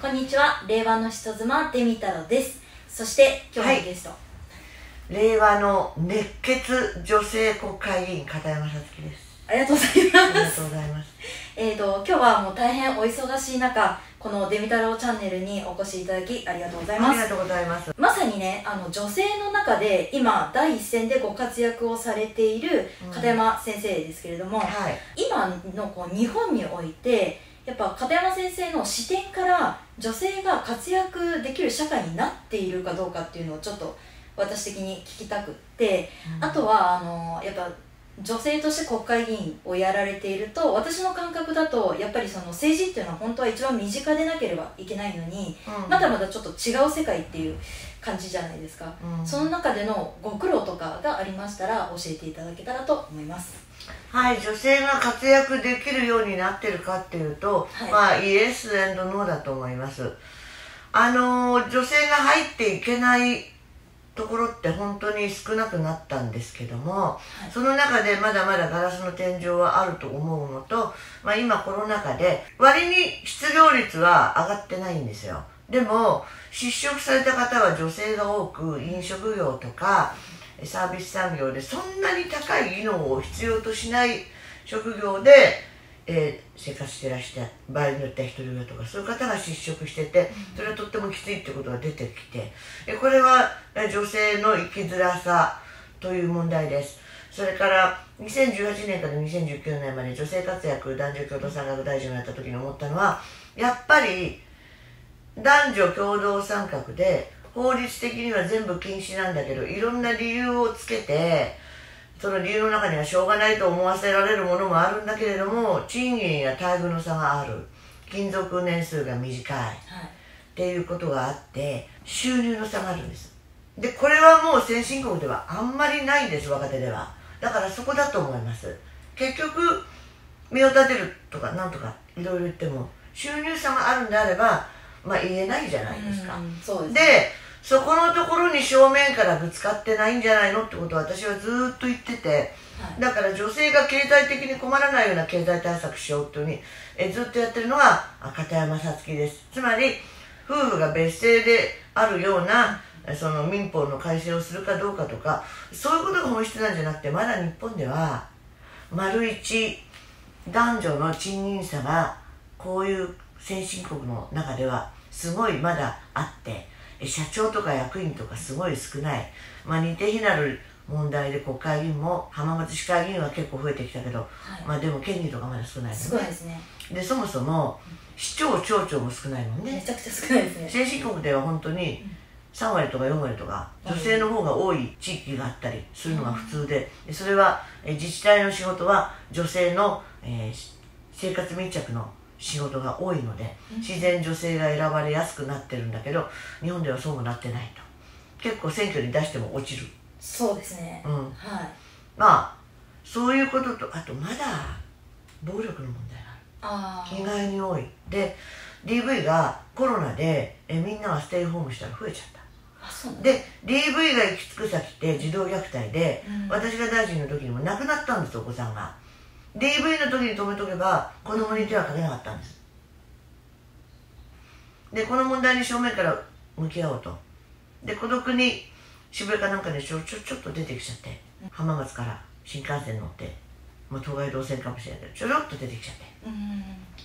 こんにちは、令和の人妻デミ太郎です。そして今日のゲスト、 令和の熱血女性国会議員片山さつきです。 ありがとうございます。 ありがとうございます。 今日はもう大変お忙しい中、このデミ太郎チャンネルにお越しいただきありがとうございます。 ありがとうございます。 まさにね、女性の中で今第一線でご活躍をされている片山先生ですけれども、今の日本においてやっぱ片山先生の視点から女性が活躍できる社会になっているかどうかっていうのをちょっと私的に聞きたくって、あとはやっぱ女性として国会議員をやられていると、私の感覚だとやっぱりその政治っていうのは本当は一番身近でなければいけないのに、まだまだちょっと違う世界っていう感じじゃないですか。その中でのご苦労とかがありましたら教えていただけたらと思います。 はい、女性が活躍できるようになってるかっていうと、イエス&ノーだと思います。女性が入っていけないところって本当に少なくなったんですけども、その中でまだまだガラスの天井はあると思うのと、今コロナ禍で割に失業率は上がってないんですよ。でも失職された方は女性が多く、飲食業とかサービス産業でそんなに高い技能を必要としない職業で生活してらして場合によっては一人親とかそういう方が失職してて、それはとってもきついってことが出てきて、これは女性の生きづらさという問題です。それから2018年から2019年まで女性活躍男女共同参画大臣をやった時に思ったのは、やっぱり男女共同参画で法律的には全部禁止なんだけど、いろんな理由をつけて、その理由の中にはしょうがないと思わせられるものもあるんだけれども、賃金や待遇の差がある、勤続年数が短い、っていうことがあって、収入の差があるんです。でこれはもう先進国ではあんまりないんです、若手では。だからそこだと思います。結局身を立てるとかなんとかいろいろ言っても収入差があるんであれば言えないじゃないですか。でそこのところに正面からぶつかってないんじゃないのってことを私はずっと言ってて、だから女性が経済的に困らないような経済対策しようっていうふうにずっとやってるのが片山さつきです。つまり夫婦が別姓であるようなその民法の改正をするかどうかとか、そういうことが本質なんじゃなくて、まだ日本では丸一男女の賃金差がこういう先進国の中ではすごいまだあって、社長とか役員とかすごい少ない。似て非なる問題で国会議員も浜松市会議員は結構増えてきたけど、でも県議とかまだ少ないのね。でそもそも市長町長も少ないもんね。 めちゃくちゃ少ないですね。 先進国では本当に3割とか4割とか女性の方が多い地域があったりするのが普通で、それは自治体の仕事は女性の生活密着の仕事が多いので、自然女性が選ばれやすくなってるんだけど、日本ではそうもなってないと。結構選挙に出しても落ちる。 そうですね。 そういうことと、あとまだ暴力の問題がある。意外に多い。で DV がコロナでみんながステイホームしたら増えちゃった。で DV が行き着く先って児童虐待で、私が大臣の時にも亡くなったんです、お子さんが。DV の時に止めとけば子供に手はかけなかったんです。でこの問題に正面から向き合おうと。で孤独に渋谷かなんかでちょっと出てきちゃって、浜松から新幹線乗って、東海道線かもしれないけどちょろっと出てきちゃって、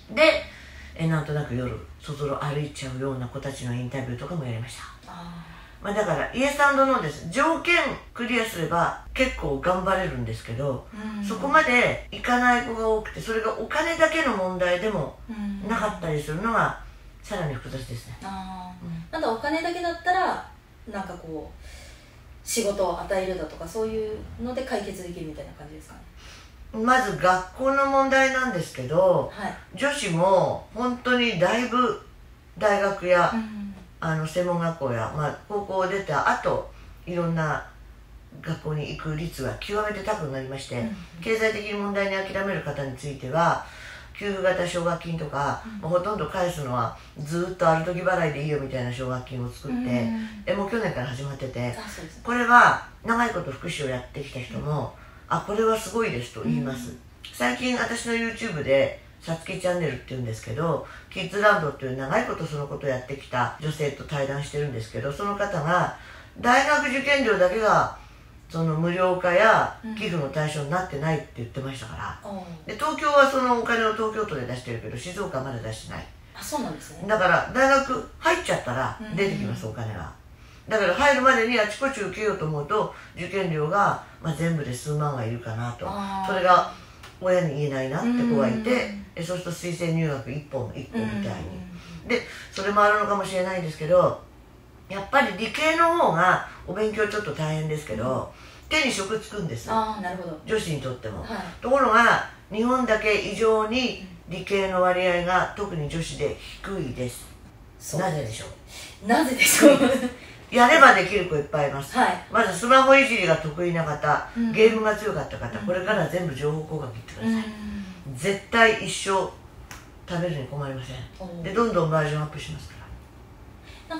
でなんとなく夜外を歩いちゃうような子たちのインタビューとかもやりました。だからイエス&ノーです。条件クリアすれば結構頑張れるんですけど、そこまでいかない子が多くて、それがお金だけの問題でもなかったりするのがさらに複雑ですね。 なんかお金だけだったらなんかこう仕事を与えるだとかそういうので解決できるみたいな感じですかね。 まず学校の問題なんですけど、女子も本当にだいぶ大学や専門学校や、高校を出た後いろんな学校に行く率が極めて高くなりまして、経済的に問題に諦める方については給付型奨学金とか、ほとんど返すのはずっとある時払いでいいよみたいな奨学金を作って、もう去年から始まってて、これは長いこと福祉をやってきた人も、これはすごいですと言います。最近私の YouTube でさつきチャンネルっていうんですけど、キッズランドっていう長いことそのことをやってきた女性と対談してるんですけど、その方が大学受験料だけがその無料化や寄付の対象になってないって言ってましたから、で東京はそのお金を東京都で出してるけど静岡はまだ出してない。 あ、そうなんですね。 だから大学入っちゃったら出てきます、お金が。だから入るまでにあちこち受けようと思うと受験料が、全部で数万はいるかなと。それが親に言えないなって子がいて、そうすると推薦入学1本みたいにで、それもあるのかもしれないですけど、やっぱり理系の方がお勉強ちょっと大変ですけど、手に職つくんです。 あ、なるほど。 女子にとっても、ところが日本だけ異常に理系の割合が特に女子で低いです。なぜでしょう。 なぜでしょう。 やればできる子いっぱいいます。まずスマホいじりが得意な方、ゲームが強かった方、これから全部情報工学行ってください。絶対一生食べるに困りません。でどんどんバージョンアップしますから。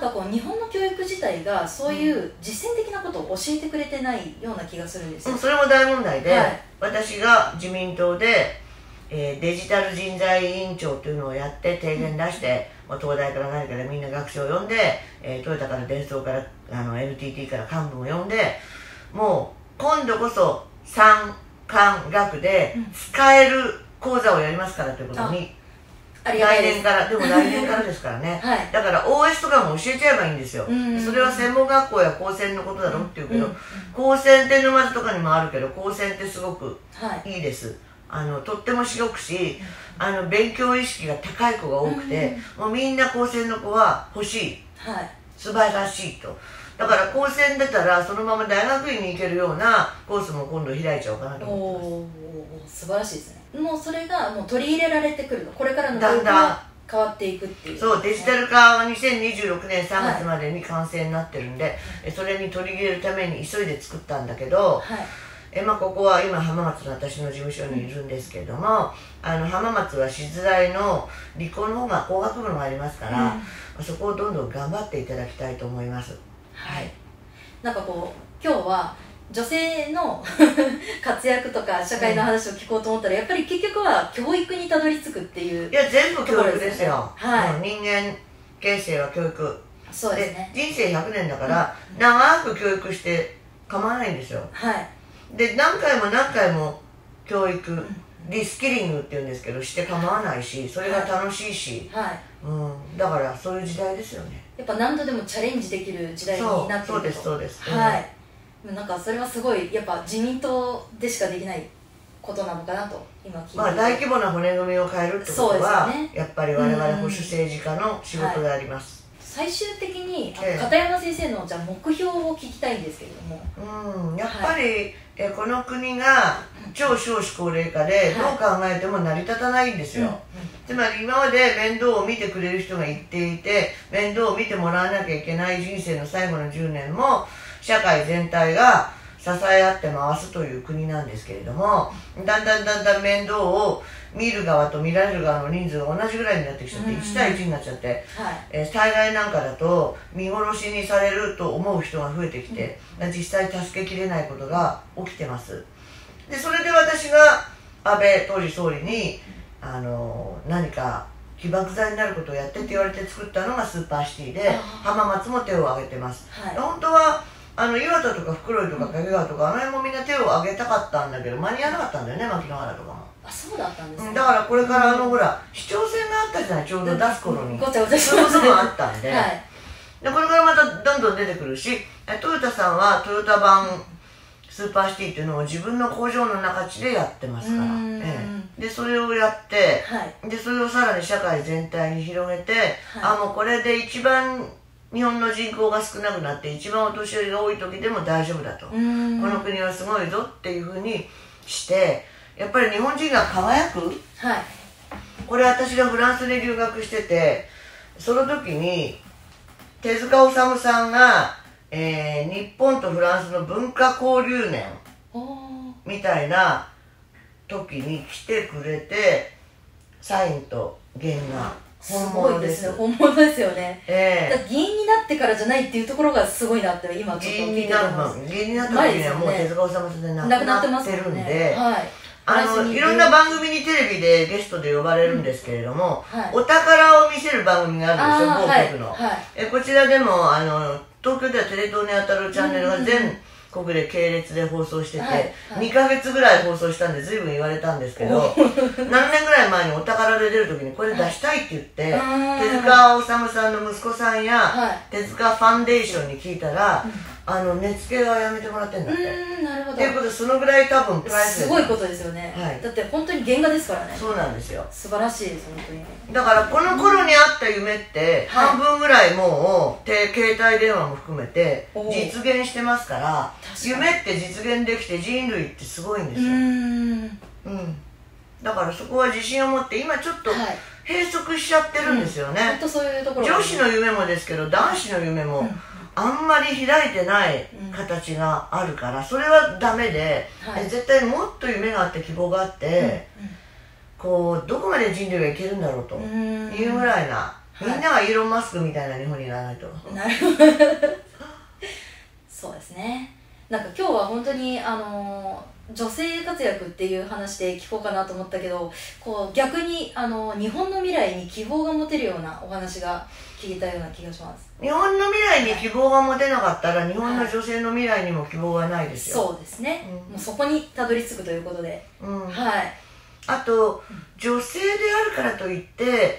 なんかこう日本の教育自体がそういう実践的なことを教えてくれてないような気がするんですよ。 それも大問題で、私が自民党でデジタル人材委員長というのをやって提言出して、東大から何からみんな学生を呼んで、トヨタからデンソーからNTT から幹部を呼んで、もう今度こそ産官学で使える講座をやりますからということに、来年から、でも来年からですからね、だから OS とかも教えちゃえばいいんですよ。それは専門学校や高専のことだろって言うけど、高専って沼津とかにもあるけど、高専ってすごくいいです。とっても白くし、勉強意識が高い子が多くて、もうみんな高専の子は欲しい、素晴らしいと。だから高専出たらそのまま大学院に行けるようなコースも今度開いちゃおうかなと思ってます。 素晴らしいですね。もうそれがもう取り入れられてくるの、これからの教育が変わっていくっていう、 そう、デジタル化は2026年3月までに完成になってるんで、それに取り入れるために急いで作ったんだけど、ここは今浜松の私の事務所にいるんですけれども、浜松は静大の理工の方が工学部のがありますから、そこをどんどん頑張っていただきたいと思います。 なんかこう今日は女性の活躍とか社会の話を聞こうと思ったら、やっぱり結局は教育にたどり着くっていう。 いや、全部教育ですよ。人間形成は教育。 そうですね。 人生100年だから長く教育して構わないんですよ。で何回も何回も教育、リスキリングっていうんですけどして構わないし、それが楽しいし、だからそういう時代ですよね。 やっぱ何度でもチャレンジできる時代になっていると。 そうですそうです。 なんかそれはすごいやっぱ自民党でしかできないことなのかなと今聞いて、 大規模な骨組みを変えるってことは、やっぱり我々保守政治家の仕事であります。 最終的に片山先生のじゃあ目標を聞きたいんですけれども、 やっぱりこの国が超少子高齢化でどう考えても成り立たないんですよ。つまり今まで面倒を見てくれる人が言っていて、面倒を見てもらわなきゃいけない人生の最後の10年も社会全体が支え合って回すという国なんですけれども、だんだん面倒を見る側と見られる側の人数が同じぐらいになってきちゃって、1対1になっちゃって、災害なんかだと見殺しにされると思う人が増えてきて、実際助けきれないことが起きてます。でそれで私が安倍当時総理に何か起爆剤になることをやってって言われて作ったのがスーパーシティで、浜松も手を挙げてます。本当は岩田とか袋井とか掛川とか辺もみんな手を挙げたかったんだけど間に合わなかったんだよね、牧之原とかも。 そうだったんですね。 だからこれからほら市長選があったじゃない、ちょうど出す頃に。 ごちゃごちゃしそういうこともあったんで、でこれからまたどんどん出てくるし、トヨタさんはトヨタ版スーパーシティっていうのを自分の工場の中地でやってますから、でそれをやって、でそれをさらに社会全体に広げて、もうこれで一番日本の人口が少なくなって一番お年寄りが多い時でも大丈夫だと、この国はすごいぞっていうふうにして、やっぱり日本人が輝く、これ私がフランスに留学してて、その時に手塚治虫さんが、日本とフランスの文化交流年みたいな時に来てくれて、サインと原画本物です。 本物ですよね。議員になってからじゃないっていうところがすごいなって今ちょっと聞いてます。 議員になった時にはもう手塚治虫さんで亡くなってるんで、 いろんな番組にテレビでゲストで呼ばれるんですけれども、お宝を見せる番組があるんですよ、某局の。こちらでも東京ではテレ東に当たるチャンネルが全国で系列で放送してて、2ヶ月ぐらい放送したんで随分言われたんですけど、何年ぐらい前にお宝で出る時にこれ出したいって言って、手塚治虫さんの息子さんや手塚ファンデーションに聞いたら、値付けはやめてもらってんだって。 なるほど。 ということで、そのぐらい多分プライスすごいことですよね。だって本当に原画ですからね。 そうなんですよ。 素晴らしいです、本当に。 だからこの頃にあった夢って半分ぐらいもう携帯電話も含めて実現してますから、夢って実現できて人類ってすごいんですよ。だからそこは自信を持って、今ちょっと閉塞しちゃってるんですよね。 本当そういうところ。 女子の夢もですけど男子の夢もあんまり開いてない形があるから、それはダメで、絶対もっと夢があって希望があって、こうどこまで人類がいけるんだろうというぐらいな、みんながイーロン・マスクみたいな日本にならないと。 なるほど。そうですね。なんか今日は本当に女性活躍っていう話で聞こうかなと思ったけど、こう逆に日本の未来に希望が持てるようなお話が聞いたような気がします。 日本の未来に希望が持てなかったら、日本の女性の未来にも希望がないですよ。 そうですね。もうそこにたどり着くということで。 あと、女性であるからといって、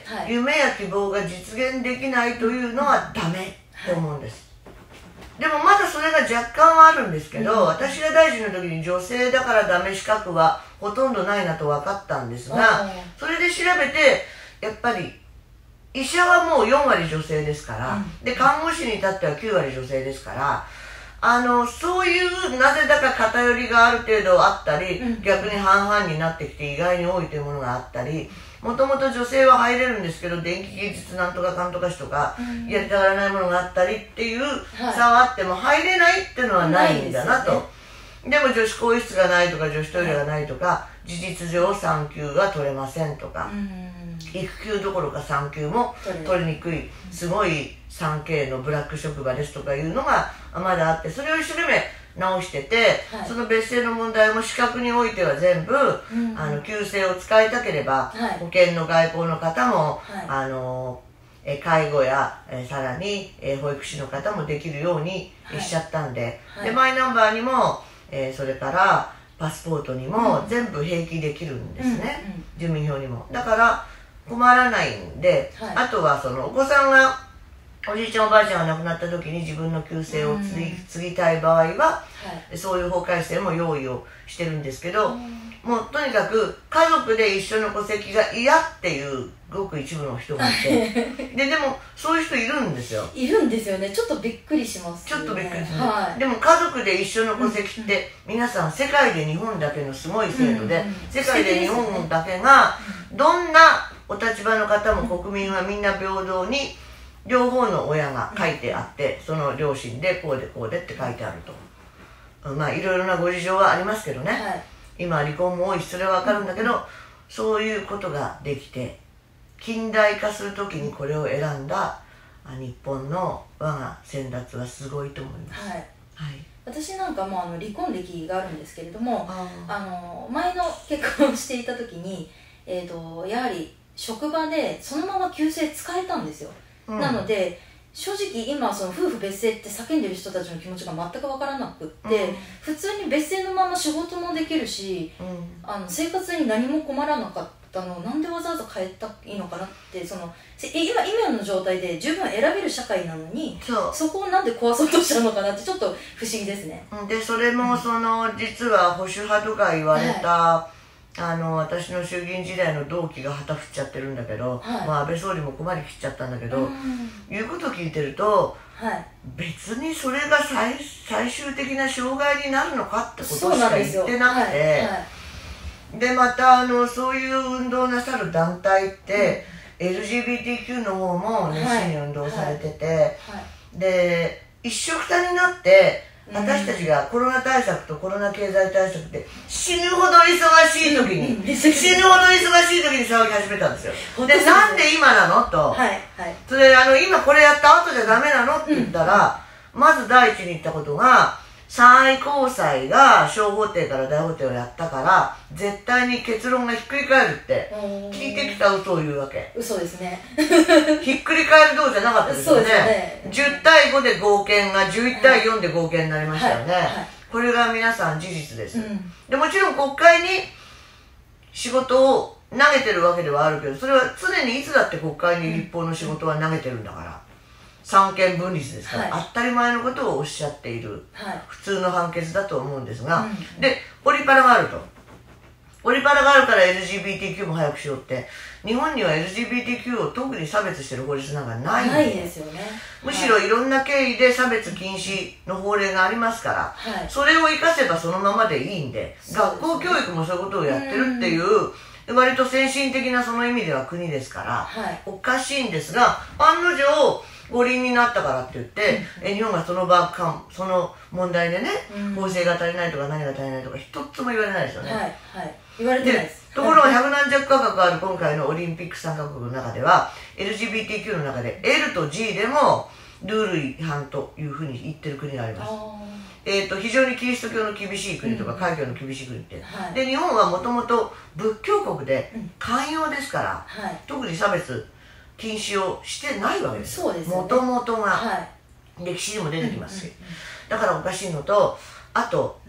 夢や希望が実現できないというのはダメと思うんです。でもまだそれが若干はあるんですけど、私が大臣の時に女性だからダメ資格はほとんどないなと分かったんですが、それで調べて、やっぱり医者はもう4割女性ですから、で看護師に至っては9割女性ですから、そういうなぜだか偏りがある程度あったり、逆に半々になってきて意外に多いというものがあったり、もともと女性は入れるんですけど、電気技術なんとかかんとかしとかやりたがらないものがあったりっていう差はあっても、入れないっていうのはないんだなと。でも女子更衣室がないとか女子トイレがないとか、事実上産休が取れませんとか、育休どころか産休も取りにくい、すごい 3K のブラック職場ですとかいうのがまだあって、それを一生懸命直してて、その別姓の問題も資格においては全部旧姓を使いたければ、保険の外交の方も介護やさらに保育士の方もできるようにしちゃったんで、でマイナンバーにもそれからパスポートにも全部併記できるんですね、住民票にも。だから困らないんで、あとはそのお子さんがおじいちゃんおばあちゃんが亡くなった時に自分の旧姓を継ぎたい場合は、そういう法改正も用意をしてるんですけど、もうとにかく家族で一緒の戸籍が嫌っていうごく一部の人がいてでもそういう人いるんですよ。 いるんですよね。ちょっとびっくりしますよね。 ちょっとびっくりします、でも家族で一緒の戸籍って、皆さん世界で日本だけのすごい制度で、世界で日本だけがどんなお立場の方も国民はみんな平等に両方の親が書いてあって、その両親でこうでこうでって書いてあると。まあいろいろなご事情はありますけどね、今離婚も多いしそれは分かるんだけど、そういうことができて近代化する時にこれを選んだ日本の我が先達はすごいと思います。 私なんかも離婚歴があるんですけれども、前の結婚していた時に、やはり職場でそのまま旧姓使えたんですよ。なので正直今その夫婦別姓って叫んでる人たちの気持ちが全く分からなくって、普通に別姓のまま仕事もできるし、生活に何も困らなかったのをなんでわざわざ変えたらいいのかなって、今の状態で十分選べる社会なのに、そこをなんで壊そうとしたのかなってちょっと不思議ですね。 でそれも実は保守派とか言われた、私の衆議院時代の同期が旗振っちゃってるんだけど、安倍総理も困りきっちゃったんだけど、言うことを聞いてると、別にそれが最終的な障害になるのかってことしか言ってなくて、でまたそういう運動なさる団体って、LGBTQ の方も熱心に運動されてて、で一緒くたになって私たちがコロナ対策とコロナ経済対策って死ぬほど忙しい時に騒ぎ始めたんですよ。でなんで今なのと、それ今これやった後じゃダメなのって言ったら、まず第一に言ったことが最高裁が小法廷から大法廷をやったから絶対に結論がひっくり返るって聞いてきた嘘を言うわけ。 嘘ですね。 ひっくり返るどうじゃなかったですよね。 そうですよね。 10対5で合憲が11対4で合憲になりましたよね。これが皆さん事実です、でもちろん国会に仕事を投げてるわけではあるけど、それは常にいつだって国会に立法の仕事は投げてるんだから、三権分立ですから、当たり前のことをおっしゃっている、普通の判決だと思うんですが、でオリパラがあると。オリパラがあるから LGBTQ も早くしようって、日本には LGBTQ を特に差別してる法律なんかないんで、 ですよね。 むしろいろんな経緯で差別禁止の法令がありますから、それを生かせばそのままでいいんで、学校教育もそういうことをやってるっていう、割と先進的なその意味では国ですから、おかしいんですが、案の定五輪になったからって言って、日本がその問題でね、法制が足りないとか何が足りないとか一つも言われないですよね。 言われてないです。 ところが百何十カ国ある今回のオリンピック参加国の中では LGBTQ の中で L と G でもルール違反というふうに言ってる国があります。非常にキリスト教の厳しい国とか海教の厳しい国って、で日本はもともと仏教国で寛容ですから、特に差別禁止をしてないわけですよ、もともとが、歴史にも出てきますし、だからおかしいのと、あと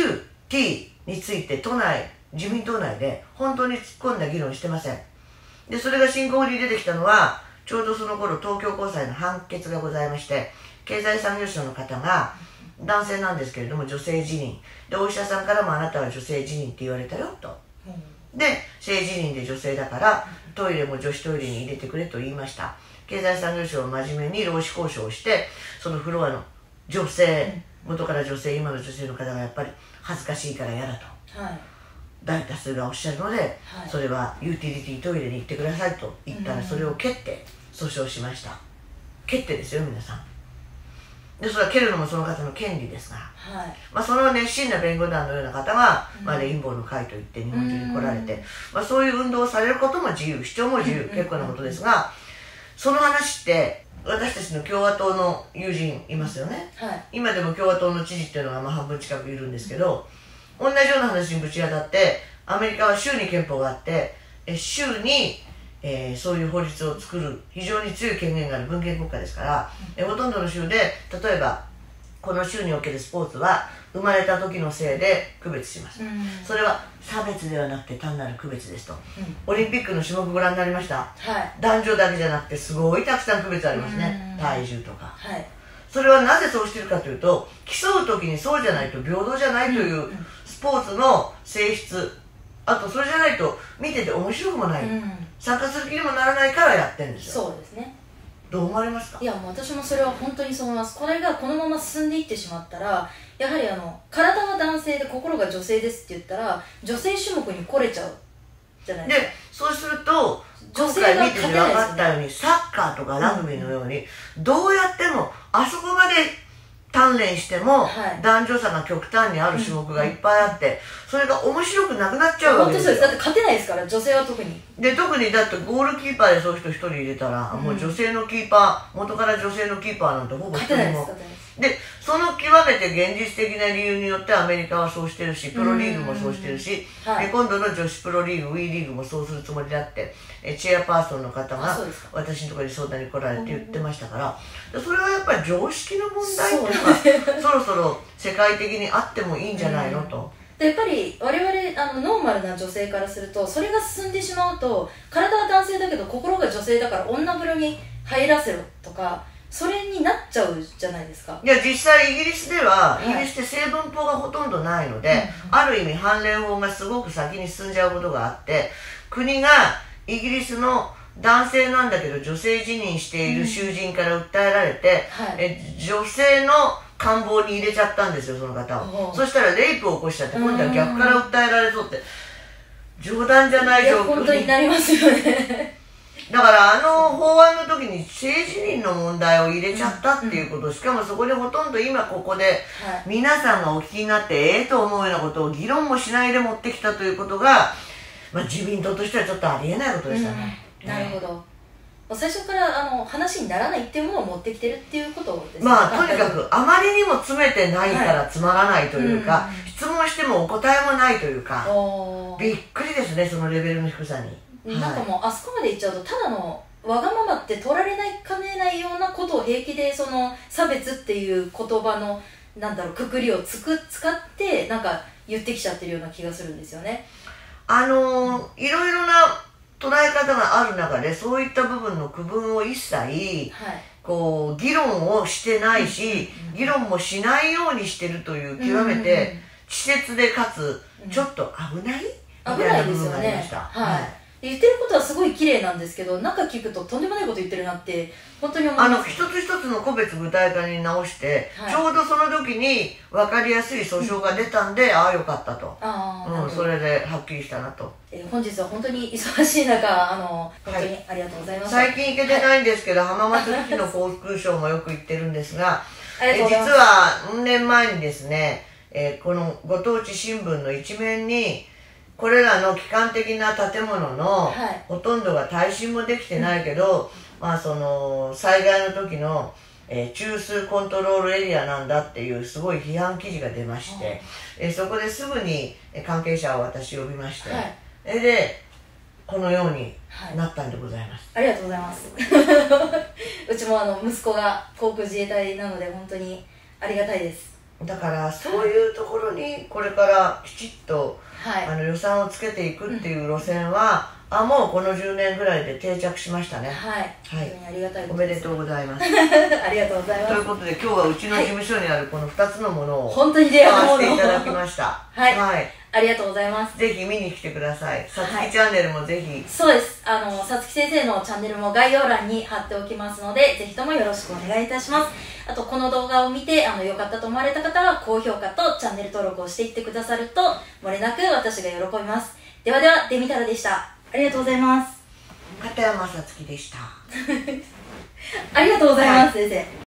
QT について自民党内で本当に突っ込んだ議論してません。でそれが進行に出てきたのはちょうどその頃東京高裁の判決がございまして、経済産業省の方が男性なんですけれども女性自認で、お医者さんからもあなたは女性自認って言われたよと、で性自認で女性だからトイレも女子トイレに入れてくれと言いました。経済産業省は真面目に労使交渉をして、そのフロアの女性、元から女性、今の女性の方がやっぱり恥ずかしいから嫌だと、大多数がおっしゃるので、それはユーティリティトイレに行ってくださいと言ったら、それを蹴って訴訟しました。蹴ってですよ皆さん。でそれは蹴るのもその方の権利ですが、その熱心な弁護団のような方が、レインボーの会といって日本中に来られて、そういう運動をされることも自由、主張も自由、結構なことですが、その話って私たちの共和党の友人いますよね、今でも共和党の知事っていうのが半分近くいるんですけど、同じような話にぶち当たって、アメリカは州に憲法があって、州に、そういう法律を作る非常に強い権限がある文献国家ですから、ほとんどの州で例えばこの州におけるスポーツは生まれた時のせいで区別します、それは差別ではなくて単なる区別ですと、オリンピックの種目ご覧になりました、男女だけじゃなくてすごいたくさん区別ありますね、体重とか、それはなぜそうしてるかというと、競う時にそうじゃないと平等じゃないというスポーツの性質、あとそれじゃないと見てて面白くもない、参加する気にもならないからやってるんですよ。 そうですね。 どう思われますか？ いやもう私もそれは本当にそう思います。これがこのまま進んでいってしまったら、やはり体は男性で心が女性ですって言ったら女性種目に来れちゃうじゃないですか。 でそうすると今回見てて分かったように、サッカーとかラグビーのように、どうやってもあそこまで鍛錬しても、男女差が極端にある種目がいっぱいあって、それが面白くなくなっちゃうわけですよ。 本当そうです。だって勝てないですから、女性は特に。 で特にだってゴールキーパーでそういう人一人入れたら、もう女性のキーパー、元から女性のキーパーなんてほぼ一人も。でその極めて現実的な理由によってアメリカはそうしてるし、プロリーグもそうしてるし、今度の女子プロリーグ WE リーグもそうするつもりであって、チェアパーソンの方が私のところに相談に来られて言ってましたから、それはやっぱり常識の問題っていうのがそろそろ世界的にあってもいいんじゃないのと。 でやっぱり我々ノーマルな女性からすると、それが進んでしまうと、体は男性だけど心が女性だから女風呂に入らせろとか、それになっちゃうじゃないですか。 いや実際イギリスでは、イギリスって成分法がほとんどないので、ある意味判例法がすごく先に進んじゃうことがあって、国がイギリスの男性なんだけど女性自認している囚人から訴えられて、女性の官房に入れちゃったんですよ、その方を。そしたらレイプを起こしちゃって、今度は逆から訴えられそうって、冗談じゃない状況に。 本当になりますよね。 だから法案の時に性自認の問題を入れちゃったっていうこと、しかもそこでほとんど今ここで皆さんがお聞きになってと思うようなことを議論もしないで持ってきたということが、自民党としてはちょっとありえないことでしたね。 なるほど。 最初から話にならないっていうものを持ってきてるっていうことですね。 まあとにかくあまりにも詰めてないからつまらないというか、質問してもお答えもないというか、びっくりですね、そのレベルの低さに。 なんかもうあそこまでいっちゃうと、ただのわがままって取られないかねないようなことを平気で、その差別っていう言葉のなんだろう、くくりを使ってなんか言ってきちゃってるような気がするんですよね。 いろいろな捉え方がある中で、そういった部分の区分を一切、こう議論をしてないし、議論もしないようにしてるという極めて稚拙でかつちょっと危ないみたいな部分がありました。 言ってることはすごい綺麗なんですけど、中聞くととんでもないこと言ってるなって本当に思います。 一つ一つの個別具体化に直して、ちょうどその時に分かりやすい訴訟が出たんで、ああよかったと、それではっきりしたなと。 本日は本当に忙しい中、本当にありがとうございました。 最近行けてないんですけど、浜松市の航空ショーもよく行ってるんですが、実は4年前にですね、このご当地新聞の一面にこれらの基幹的な建物のほとんどが耐震もできてないけど、まあその災害の時の中枢コントロールエリアなんだっていうすごい批判記事が出まして、そこですぐに関係者を私呼びまして、でこのようになったんでございます。 ありがとうございます。うちも息子が航空自衛隊なので本当にありがたいです。 だからそういうところにこれからきちっと予算をつけていくっていう路線は、もうこの10年ぐらいで定着しましたね。 本当にありがたいです。 おめでとうございます。 ありがとうございます。 ということで今日はうちの事務所にあるこの2つのものを本当に出会わせていただきました。 ありがとうございます。 ぜひ見に来てください。さつきチャンネルもぜひ。 そうです。さつき先生のチャンネルも概要欄に貼っておきますので、ぜひともよろしくお願いいたします。あと、この動画を見て、良かったと思われた方は、高評価とチャンネル登録をしていってくださると、漏れなく私が喜びます。ではでは、デミタラでした。ありがとうございます。 片山さつきでした。 ありがとうございます、先生。